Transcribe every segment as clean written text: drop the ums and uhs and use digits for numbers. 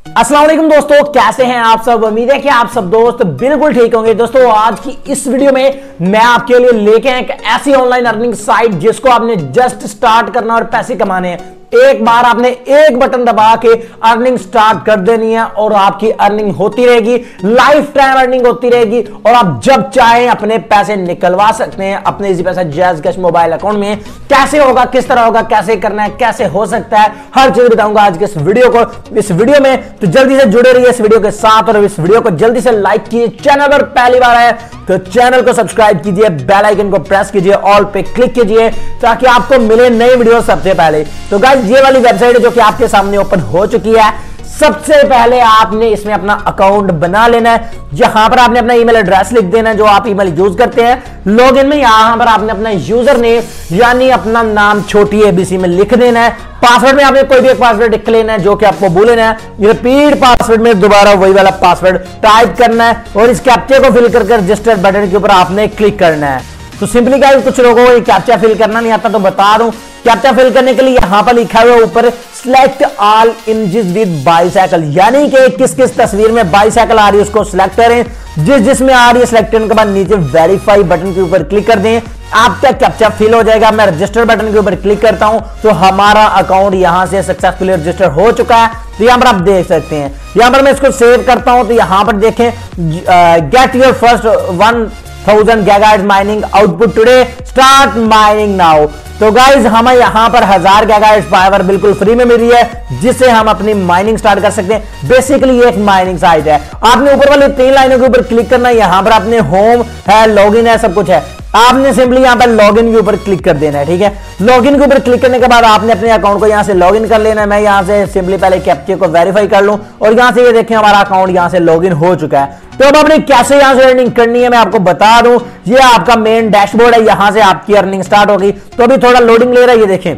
अस्सलाम वालेकुम दोस्तों, कैसे हैं आप सब। उम्मीद है कि आप सब दोस्त बिल्कुल ठीक होंगे। दोस्तों आज की इस वीडियो में मैं आपके लिए लेके आया एक ऐसी ऑनलाइन अर्निंग साइट जिसको आपने जस्ट स्टार्ट करना और पैसे कमाने हैं। एक बार आपने एक बटन दबा के अर्निंग स्टार्ट कर देनी है और आपकी अर्निंग होती रहेगी, लाइफ टाइम अर्निंग होती रहेगी और आप जब चाहें अपने पैसे निकलवा सकते हैं अपने इजी पैसा जैज कैश मोबाइल अकाउंट में। कैसे होगा, किस तरह होगा, कैसे करना है, कैसे हो सकता है, हर चीज बताऊंगा आज के इस वीडियो में। तो जल्दी से जुड़े रहिए इस वीडियो के साथ और इस वीडियो को जल्दी से लाइक कीजिए। चैनल पर पहली बार आए तो चैनल को सब्सक्राइब कीजिए, बेल आइकन को प्रेस कीजिए, ऑल पे क्लिक कीजिए ताकि आपको मिले नई वीडियो सबसे पहले। तो गाइस ये वाली वेबसाइट है जो कि आपके सामने ओपन हो चुकी है। सबसे पहले आपने इसमें अपना अकाउंट बना लेना है। यहां पर आपने अपना ईमेल एड्रेस लिख देना है जो आप ईमेल यूज करते हैं। लॉगिन में यहां पर आपने अपना यूजर नेम यानी अपना नाम छोटी एबीसी में लिख देना है। पासवर्ड में आपने कोई भी एक पासवर्ड लिख लेना है जो कि आपको भूलना है। रिपीट पासवर्ड में दोबारा वही वाला पासवर्ड टाइप करना है और इस कैप्चा को फिल करके रजिस्टर बटन के ऊपर आपने क्लिक करना है। तो सिंपली गाइस कुछ लोगों को कैप्चा फिल करना नहीं आता तो बता दूं। कैप्चा फिल करने के लिए यहां पर लिखा हुआ ऊपर select all images with bicycle, यानी कि किस किस तस्वीर में बाइसाइकिल आ रही है उसको सिलेक्ट करें। जिसमें आ रही है सिलेक्ट करने के बाद नीचे वेरीफाई बटन के ऊपर क्लिक कर दें। आपका कैप्चा फिल हो जाएगा। मैं रजिस्टर बटन के ऊपर क्लिक करता हूं तो हमारा अकाउंट यहां से सक्सेसफुली रजिस्टर हो चुका है। तो यहां पर आप देख सकते हैं। यहां पर मैं इसको सेव करता हूं तो यहां पर देखें get your first 1000 gigahertz mining output today, start mining now. तो गाइज हमें यहां पर 1000 गीगाहर्ट्ज पावर बिल्कुल फ्री में मिल रही है जिससे हम अपनी माइनिंग स्टार्ट कर सकते हैं। बेसिकली ये एक माइनिंग साइट है। आपने ऊपर वाली 3 लाइनों के ऊपर क्लिक करना है। यहां पर आपने होम है, लॉगिन है, सब कुछ है। आपने सिंपली यहां पर लॉगिन के ऊपर क्लिक कर देना है। ठीक है, लॉगिन के ऊपर क्लिक करने के बाद आपने अपने अकाउंट को यहां से लॉगिन कर लेना है। मैं यहां से सिंपली पहले कैप्चा को वेरीफाई कर लूं और यहां से ये देखें हमारा अकाउंट यहां से लॉगिन हो चुका है। तो अब आपने कैसे यहां से अर्निंग करनी है मैं आपको बता दूं। ये आपका मेन डैशबोर्ड है, यहां से आपकी अर्निंग स्टार्ट होगी। तो अभी थोड़ा लोडिंग ले रहा है, ये देखें।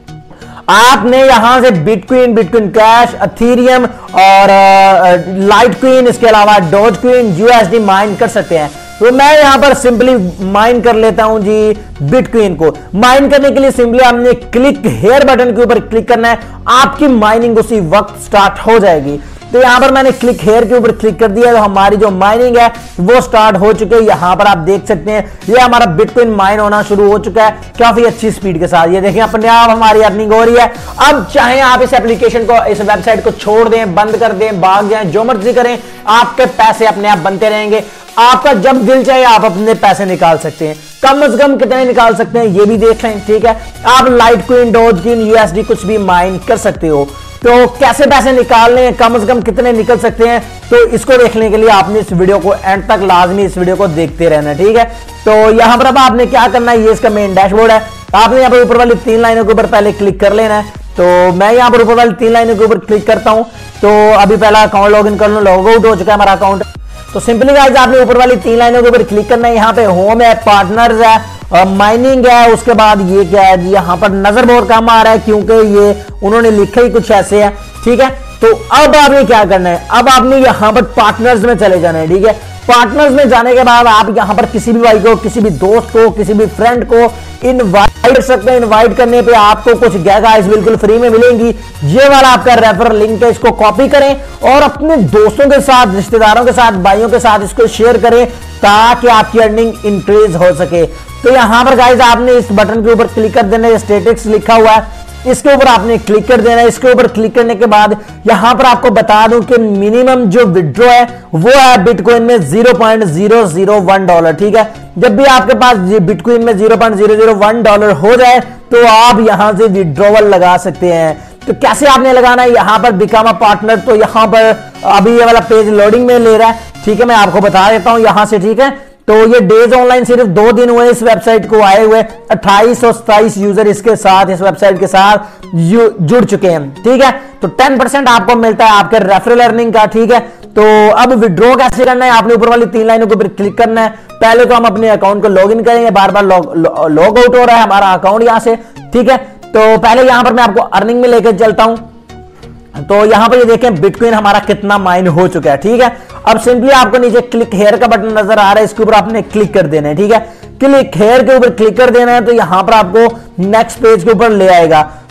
आपने यहां से बिटकॉइन कैश, एथेरियम और लाइटकॉइन, इसके अलावा डॉजकॉइन, यूएसडी माइन कर सकते हैं। तो मैं यहां पर सिंपली माइन कर लेता हूं जी बिटकॉइन को। माइन करने के लिए सिंपली आपने क्लिक हेयर बटन के ऊपर क्लिक करना है। आपकी माइनिंग उसी वक्त स्टार्ट हो जाएगी। तो यहां पर मैंने क्लिक हेयर के ऊपर क्लिक कर दिया तो हमारी जो माइनिंग है वो स्टार्ट हो चुकी है। यहां पर आप देख सकते हैं ये हमारा बिटकॉइन माइन होना शुरू हो चुका है काफी अच्छी स्पीड के साथ। ये देखें अपने आप हमारी अर्निंग हो रही है। अब चाहे आप इस एप्लीकेशन को, इस वेबसाइट को छोड़ दें, बंद कर दें, भाग जाएं, जो मर्जी करें, आपके पैसे अपने आप बनते रहेंगे। आपका जब दिल चाहे आप अपने पैसे निकाल सकते हैं। कम से कम कितने निकाल सकते हैं ये भी देख लें। ठीक है, आप लाइटकॉइन, डॉजकॉइन, यूएसडी कुछ भी माइन कर सकते हो। तो कैसे पैसे निकालने हैं, कम से कम कितने निकल सकते हैं, तो इसको देखने के लिए आपने इस वीडियो को एंड तक लाजमी इस वीडियो को देखते रहना। ठीक है, तो यहां पर अब आपने क्या करना है, ये इसका मेन डैशबोर्ड है। आपने यहां पर ऊपर वाली 3 लाइनों के ऊपर पहले क्लिक कर लेना है। तो मैं यहां पर ऊपर वाली 3 लाइनों के ऊपर क्लिक करता हूं। तो अभी पहला अकाउंट लॉग इन कर लूं, लॉग आउट हो चुका है हमारा अकाउंट। तो सिंपली गाइस आपने ऊपर वाली 3 लाइनों के ऊपर क्लिक करना है। यहाँ पे होम है, पार्टनर्स है, माइनिंग है, उसके बाद ये क्या है जी, यहाँ पर नजर बहुत कम आ रहा है क्योंकि ये उन्होंने लिखा ही कुछ ऐसे है। ठीक है, तो अब आपने क्या करना है, अब आपने यहाँ पर पार्टनर्स में चले जाना है। ठीक है, पार्टनर्स में जाने के बाद आप यहाँ पर किसी भी भाई को, किसी भी दोस्त को, किसी भी फ्रेंड को इनवाइट कर सकते हैं। इनवाइट करने पे आपको कुछ गीगाहर्ट्ज बिल्कुल फ्री में मिलेंगी। ये वाला आपका रेफरल लिंक है, इसको कॉपी करें और अपने दोस्तों के साथ, रिश्तेदारों के साथ, भाइयों के साथ इसको शेयर करें ताकि आपकी अर्निंग इंक्रीज हो सके। तो यहां पर गाइस आपने इस बटन के ऊपर क्लिक कर देना है, स्टेटिक्स लिखा हुआ है, इसके ऊपर आपने क्लिक कर देना है। इसके ऊपर क्लिक करने के बाद यहां पर आपको बता दूं कि मिनिमम जो विड्रॉ है वो है बिटकॉइन में $0.001। ठीक है, जब भी आपके पास बिटकॉइन में $0.001 हो जाए तो आप यहां से विड्रॉवल लगा सकते हैं। तो कैसे आपने लगाना है, यहां पर बिकम अ पार्टनर। तो यहां पर अभी ये वाला पेज लोडिंग में ले रहा है। ठीक है, मैं आपको बता देता हूं यहां से। ठीक है, तो ये डेज ऑनलाइन सिर्फ 2 दिन हुए इस वेबसाइट को आए हुए। 2827 यूजर इसके साथ, इस वेबसाइट के साथ जुड़ चुके हैं। ठीक है, तो 10% आपको मिलता है आपके रेफरल अर्निंग का। ठीक है, तो अब विड्रॉ कैसे करना है, आपने ऊपर वाली 3 लाइनों के ऊपर क्लिक करना है। पहले तो हम अपने अकाउंट को लॉग इन करेंगे, बार बार लॉग आउट हो रहा है हमारा अकाउंट यहां से। ठीक है, तो पहले यहां पर मैं आपको अर्निंग में लेकर चलता हूं। तो यहां पर ये देखें बिटकॉइन हमारा कितना माइन हो चुका है। ठीक है, अब सिंपली आपको नीचे क्लिक हेयर का बटन नजर आ रहा है, इसके ऊपर आपने क्लिक कर देना है। ठीक है, क्लिक हेयर के ऊपर क्लिक कर देना है तो यहां पर आपको नेक्स्ट पेज के ऊपर ले आएगा।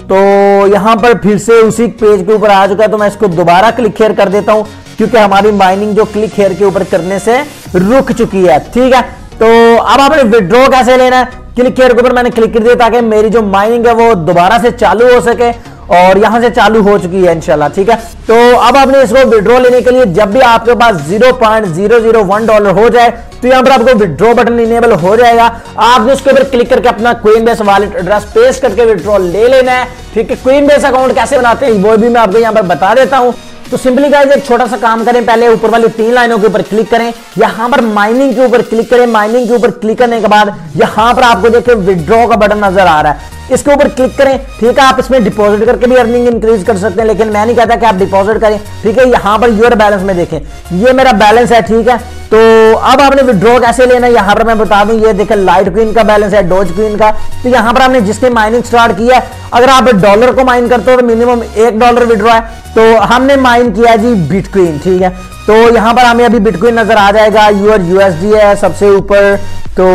तो यहां पर फिर से उसी पेज के ऊपर आ चुका है, तो मैं इसको दोबारा क्लिक हेयर कर देता हूं क्योंकि हमारी माइनिंग जो क्लिक हेयर के ऊपर करने से रुक चुकी है। ठीक है, तो अब आपने विड्रॉ कैसे लेना है, क्लिक हेयर के ऊपर मैंने क्लिक कर दिया ताकि मेरी जो माइनिंग है वो दोबारा से चालू हो सके, और यहां से चालू हो चुकी है इंशाल्लाह। ठीक है, तो अब आपने इसको विड्रॉ लेने के लिए जब भी आपके पास $0.001 हो जाए तो यहां पर आपको विड्रॉ बटन इनेबल हो जाएगा। आपने उसके ऊपर क्लिक करके अपना Coinbase वॉलेट एड्रेस पेस्ट करके विड्रॉ ले लेना है। ठीक है, Coinbase अकाउंट कैसे बनाते हैं वो भी मैं आपको यहां पर बता देता हूं। तो सिंपली गाइस एक छोटा सा काम करें, पहले ऊपर वाली 3 लाइनों के ऊपर क्लिक करें, यहां पर माइनिंग के ऊपर क्लिक करें। माइनिंग के ऊपर क्लिक करने के बाद यहां पर आपको देखिए विड्रॉ का बटन नजर आ रहा है, इसके ऊपर क्लिक करें। ठीक है, आप इसमें डिपॉजिट करके भी अर्निंग इंक्रीज कर सकते हैं, लेकिन मैं नहीं कहता कि आप डिपॉजिट करें। ठीक है, यहां पर योर बैलेंस में देखें, ये मेरा बैलेंस है। ठीक है, तो अब आपने विड्रॉ कैसे लेना है यहां पर मैं बता दूं। ये देखें लाइट क्वीन का बैलेंस है, डॉज क्वीन का। तो यहां पर आपने जिसने माइनिंग स्टार्ट किया है, अगर आप डॉलर को माइन करते हो तो मिनिमम $1 विड्रॉ है, तो हमने माइन किया जी बिटकॉइन। ठीक है, तो यहां पर हमें अभी बिटकॉइन नजर आ जाएगा, USD है सबसे ऊपर। तो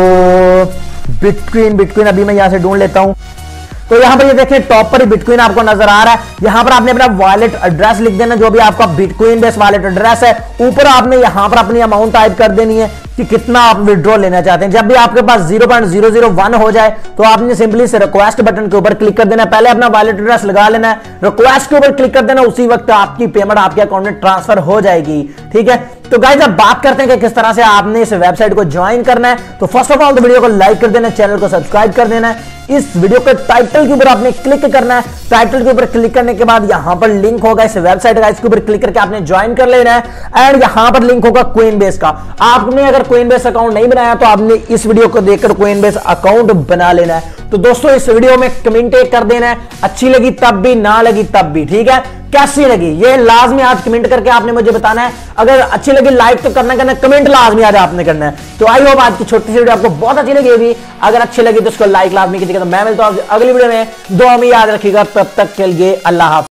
बिटकॉइन अभी मैं यहां से ढूंढ लेता हूं। तो यहां पर ये देखिए टॉप पर ही बिटकॉइन आपको नजर आ रहा है। यहां पर आपने अपना वॉलेट एड्रेस लिख देना, जो भी आपका बिटकॉइन बेस वॉलेट एड्रेस है। ऊपर आपने यहां पर अपनी अमाउंट टाइप कर देनी है कि कितना आप विड्रॉ लेना चाहते हैं। जब भी आपके पास 0.001 हो जाए तो आपने सिंपली से रिक्वेस्ट बटन के ऊपर क्लिक कर देना है। पहले अपना वॉलेट एड्रेस लगा लेना है, रिक्वेस्ट के ऊपर क्लिक कर देना, उसी वक्त आपकी पेमेंट आपके अकाउंट में ट्रांसफर हो जाएगी। ठीक है, तो गाइस अब बात करते हैं कि किस तरह से आपने इस वेबसाइट को ज्वाइन करना है। तो फर्स्ट ऑफ ऑल तो वीडियो को लाइक कर देना, चैनल को सब्सक्राइब कर देना है। इस वीडियो के टाइटल के ऊपर आपने क्लिक करना है, टाइटल के ऊपर क्लिक करने के बाद यहां पर लिंक होगा इस वेबसाइट का, इसके ऊपर क्लिक करके आपने ज्वाइन कर लेना है। एंड यहां पर लिंक होगा Coinbase का। आपने अगर Coinbase अकाउंट नहीं बनाया तो आपने इस वीडियो को देखकर Coinbase अकाउंट बना लेना है। तो दोस्तों इस वीडियो में कमेंट कर देना है, अच्छी लगी तब भी, ना लगी तब भी। ठीक है, कैसी लगी ये लाजमी आज कमेंट करके आपने मुझे बताना है। अगर अच्छी लगी लाइक तो करना, कमेंट लाजमी आज आपने करना है। तो आई होप आज की छोटी सी वीडियो आपको बहुत अच्छी लगी होगी। अगर अच्छी लगी तो उसको लाइक लाजमी कीजिएगा। तो मैं मिलता हूं अगली वीडियो में, दुआ में याद रखिएगा। तब तक के लिए अल्लाह हाफ़िज़।